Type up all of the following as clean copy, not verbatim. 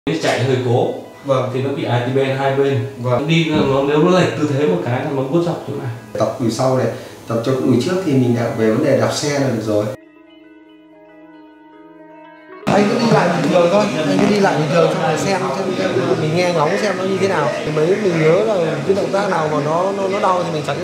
Chạy hơi cố, thì nó bị IT band hai bên. Đi nó nếu nó lệch tư thế một cái là nó vuốt dọc chỗ này. Tập đùi sau này, tập cho đùi trước thì mình đã về vấn đề đạp xe là được rồi. Anh cứ đi lại bình thường thôi, anh cứ đi lại bình thường xong rồi xem mình nghe ngóng xem nó như thế nào. Thì mấy mình nhớ là cái động tác nào mà nó đau thì mình chẳng.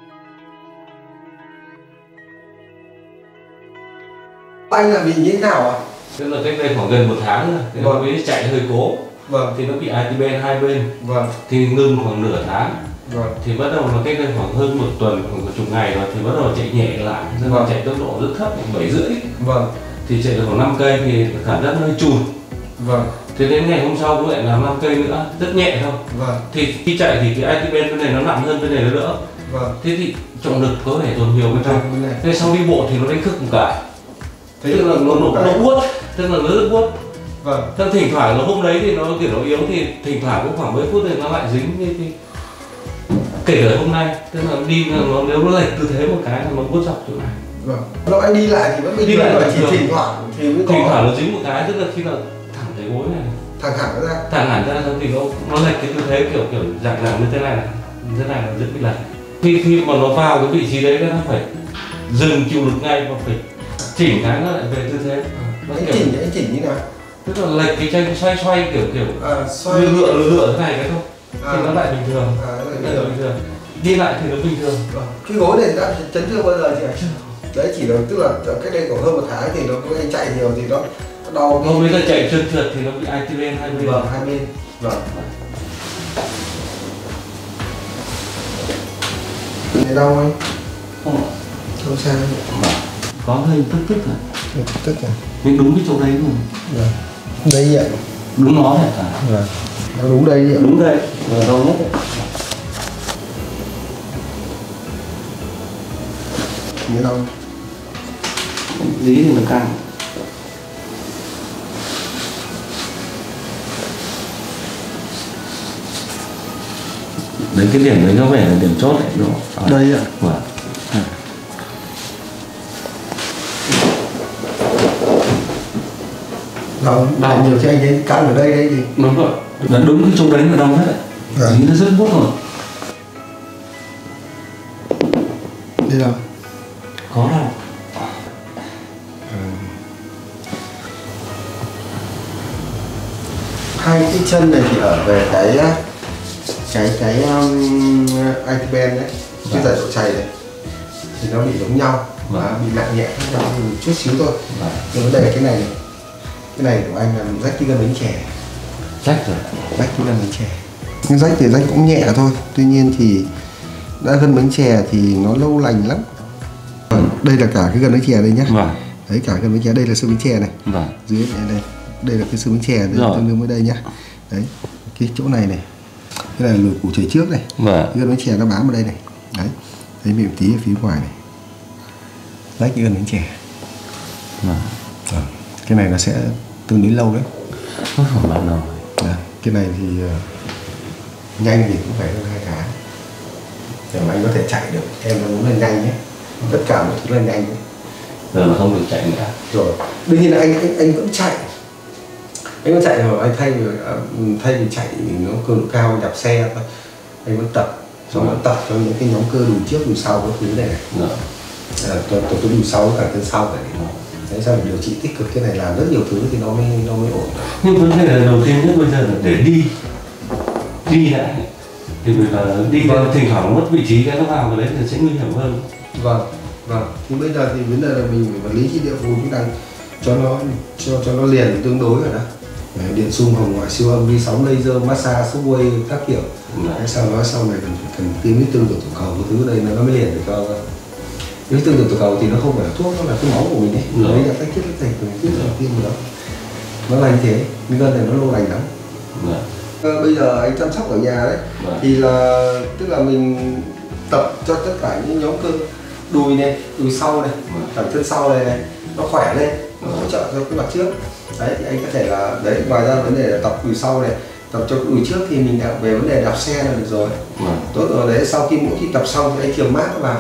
Anh là bị như thế nào ạ? Tức là cách đây khoảng gần 1 tháng rồi, thì nó mới chạy hơi cố, thì nó bị IT band hai bên, thì ngưng khoảng nửa tháng, thì bắt đầu là cách đây khoảng hơn 1 tuần, khoảng 10 ngày rồi thì bắt đầu chạy nhẹ lại, chạy tốc độ rất thấp, 7,5, thì chạy được khoảng 5 cây thì cảm giác hơi chùn. Thế đến ngày hôm sau cũng lại làm 5 cây nữa, rất nhẹ thôi. Thì khi chạy thì cái IT band bên này nó nặng hơn bên này nó đỡ. Thế thì trọng lực có thể dồn nhiều bên trong. Thế sau đi bộ thì nó đánh khức một cái. Tức là nó buốt, tức là nó rất buốt. Thế thỉnh thoảng nó hôm đấy thì nó kiểu nó yếu thì thỉnh thoảng cũng khoảng mấy phút thì nó lại dính như thì kể cả hôm nay, tức là đi nó nếu nó lệch tư thế một cái là nó buốt dọc chỗ này. Lúc anh đi lại thì vẫn bình thường, chỉ thỉnh thoảng thì mới có. Thỉnh thoảng nó dính một cái, tức là khi nào thẳng cái gối này, thẳng hẳn ra thì nó lệch cái tư thế kiểu dạng như thế này là rất bị lệch. Khi mà nó vào cái vị trí đấy nó phải dừng chịu lực ngay và phải chỉnh cái nó lại về tư thế. Anh chỉnh như nào? Tức là lệch cái chân xoay kiểu lựa thế này cái thôi, thì nó lại bình thường. Bình thường. Đi lại thì nó bình thường. Cái gối này đã chấn thương bao giờ chị ạ? Đấy chỉ là tức là cách đây khoảng hơn 1 tháng thì nó anh chạy nhiều thì nó đau. Hôm đấy là chạy trơn trượt thì nó bị IT band hai bên. Hai bên. Này đau anh? Không sao. Có hơi tức rồi. Tức à? Nhưng đúng cái chỗ đấy rồi. Đây ạ. Đúng nó này cả. Nó đúng đây ạ. Đúng đây. Đau nhất. Như đâu? Lý thì nó căng. Đấy cái điểm đấy nó vẻ là điểm chốt đấy đúng không? Đây ạ. Đau nhiều cho anh ấy căng ở đây thì đúng rồi, là đúng cái chỗ đấy là đau nhất đấy. Lý nó rất buốt rồi. Đây đâu? Có đâu. Hai cái chân này thì ở về cái IT band đấy, cái giải độ chày này thì nó bị giống nhau, bị nặng nhẹ khác nhau một chút xíu thôi. Nhưng vấn đề cái này của anh là rách cái gân bánh chè. Rách rồi. Rách cái gân bánh chè. Nhưng rách thì rách cũng nhẹ thôi. Tuy nhiên thì đã gân bánh chè thì nó lâu lành lắm. Đây là cả cái gân bánh chè đây nhá. Đấy cả gân bánh chè, đây là xương bánh chè này. Dưới đây là cái xương bánh chè tương đương với đây nhá. Đấy, cái chỗ này này. Cái này là lồi củ chày trước này. Cái gân bánh chè nó bám vào đây này. Đấy. Thấy bị một tí ở phía ngoài này. Rách cái gân bánh chè. Cái này nó sẽ tương đối lâu đấy. Không phải bao lâu. Cái này thì nhanh thì cũng phải hơn 2 tháng để mà anh có thể chạy được. Em nó muốn lên nhanh nhé, tất cả mọi thứ lên nhanh nhé. Giờ mà không được chạy nữa. Rồi, đương nhiên là anh vẫn chạy. Anh vẫn chạy rồi, anh thay vì chạy nó cường độ cao đạp xe thôi, anh vẫn tập. Xong vẫn tập cho những cái nhóm cơ đùi trước đùi sau cái thứ này. Tôi đùi sau cả chân sau này. Đấy, sao điều trị tích cực cái này làm rất nhiều thứ thì nó mới ổn. Nhưng vấn đề là đầu tiên nhất bây giờ là để đi lại thì vì là đi thỉnh thoảng mất vị trí cái nó vào cái đấy thì sẽ nguy hiểm hơn. Thì bây giờ thì vấn đề là mình phải quản lý cái địa phù chúng ta cho nó liền tương đối rồi đó. Điện xung, hồng ngoại, siêu âm, vi sóng, laser, massage, subway các kiểu. Sau này cần tiêm huyết tương tiểu cầu cái thứ đây nó mới liền được cho. Huyết tương tiểu cầu thì nó không phải là thuốc, nó là cái máu của mình ấy. Đấy là cách thiết cái của mình tiêm đó. Nó là như thế, cái gân này nó lâu lành lắm. Bây giờ anh chăm sóc ở nhà đấy, thì là tức là mình tập cho tất cả những nhóm cơ đùi này, đùi sau này, cẳng chân sau này, nó khỏe lên, nó hỗ trợ cho cái mặt trước. Đấy thì anh có thể là đấy, ngoài ra vấn đề là tập đùi sau này, tập cho đùi trước thì mình đã về vấn đề đạp xe là được rồi. Tốt rồi đấy, sau khi mỗi khi tập xong thì anh chườm mát nó vào.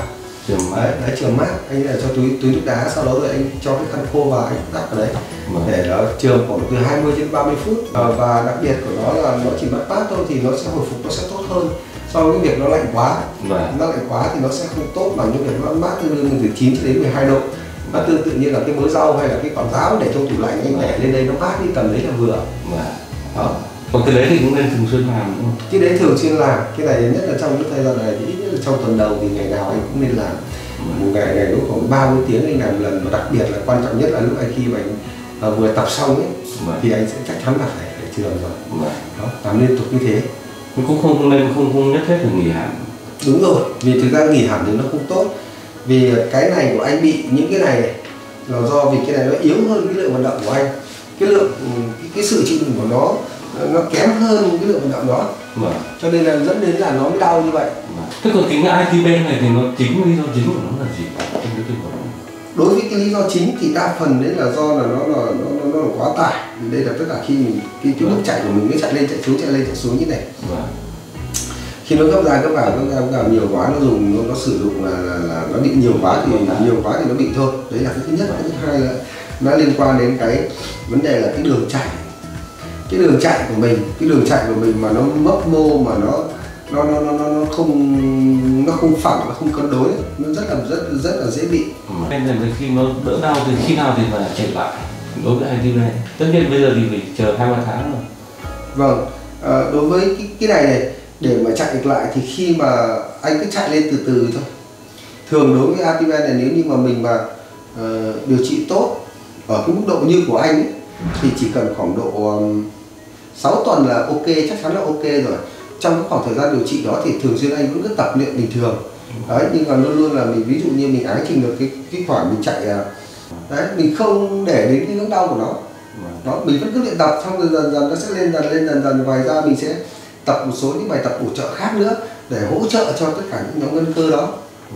Đấy, chườm mát. Anh là cho túi nước đá, sau đó rồi anh cho cái khăn khô vào anh đắp vào đấy để nó chườm khoảng từ 20 đến 30 phút. Và đặc biệt của nó là nó chỉ mất mát thôi thì nó sẽ hồi phục, nó sẽ tốt hơn so với cái việc nó lạnh quá. Nó lạnh quá thì nó sẽ không tốt bằng những việc nó mát từ 9 đến 12 độ. Nó tương tự như là cái mớ rau hay là cái quả táo để trong tủ lạnh anh để lên đây nó mát đi, tầm đấy là vừa. Đó. Còn cái đấy thì cũng nên thường xuyên làm đúng không? Cái đấy thường xuyên làm, cái này nhất là trong cái thời gian này thì ít nhất là trong tuần đầu thì ngày nào anh cũng nên làm. Một ngày lúc khoảng 30 tiếng anh làm một lần, và đặc biệt là quan trọng nhất là lúc anh khi mà anh vừa tập xong ấy thì anh sẽ chắc chắn là phải chườm rồi. Đó, làm liên tục như thế. Cũng không nhất thiết là nghỉ hẳn. Đúng rồi, vì thực ra nghỉ hẳn thì nó không tốt. Vì cái này của anh bị những cái này là do vì cái này nó yếu hơn cái lượng vận động của anh. Cái sự chịu đựng của nó kém hơn cái lượng vận động đó. Cho nên là dẫn đến là nó mới đau như vậy. Thế còn cái ITB này thì nó lý do chính của nó là gì? Đối với cái lý do chính thì đa phần đấy là do là nó quá tải. Đây là tất cả khi mình cái bước chạy của mình, cái chạy lên chạy xuống như này. Khi nó gấp ra gấp vào nhiều quá, nó sử dụng là nó bị nhiều quá thì nó bị thôi. Đấy là cái thứ nhất. Cái thứ hai là nó liên quan đến cái vấn đề là cái đường chạy. Cái đường chạy của mình mà nó mấp mô, mà nó không phẳng, nó không cân đối, nó rất là dễ bị. Nên là khi nó đỡ đau thì khi nào thì phải chạy lại đối với ITB này? Tất nhiên bây giờ thì phải chờ 2-3 tháng rồi. Vâng, đối với cái này để mà chạy được lại thì khi mà anh cứ chạy lên từ từ thôi. Thường đối với ITB này, nếu như mà mình mà điều trị tốt ở cái mức độ như của anh ấy, thì chỉ cần khoảng độ 6 tuần là ok, chắc chắn là ok rồi. Trong cái khoảng thời gian điều trị đó thì thường xuyên anh vẫn cứ tập luyện bình thường. Đấy, nhưng mà luôn luôn là mình, ví dụ như mình áng chừng được cái khoảng mình chạy đấy, mình không để đến cái nỗi đau của nó. Đó, mình vẫn cứ luyện tập, xong rồi dần dần nó sẽ lên dần. Ngoài ra mình sẽ tập một số những bài tập bổ trợ khác nữa để hỗ trợ cho tất cả những nhóm gân cơ đó.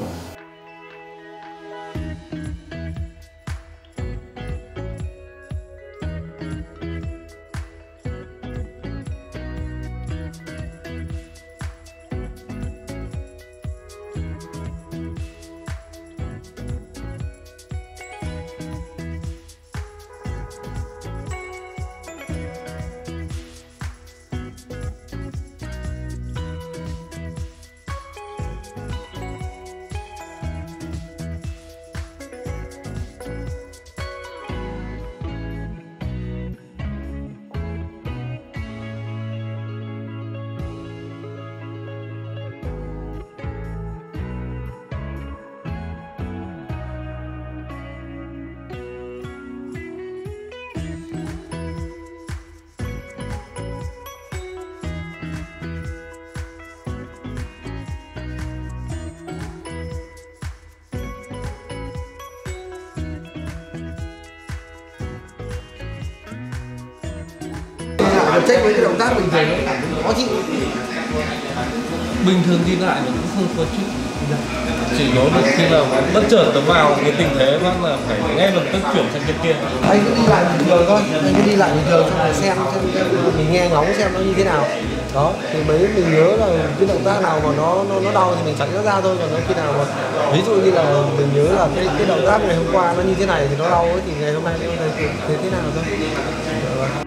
Check với cái động tác bình thường nó khó chịu. Bình thường đi lại nó cũng không có chút, chỉ có được khi nào bất chợt nó vào cái tình thế bác là phải ngay lập tức chuyển sang cái kia. Anh cứ đi lại bình thường thôi, anh cứ đi lại bình thường xong rồi xem mình nghe ngóng xem nó như thế nào. Đó, thì mình nhớ là cái động tác nào mà nó đau thì mình chạy nó ra thôi, còn nó khi nào mà ví dụ như là mình nhớ là cái động tác ngày hôm qua nó như thế này thì nó đau ấy, thì ngày hôm nay nó thế nào thôi.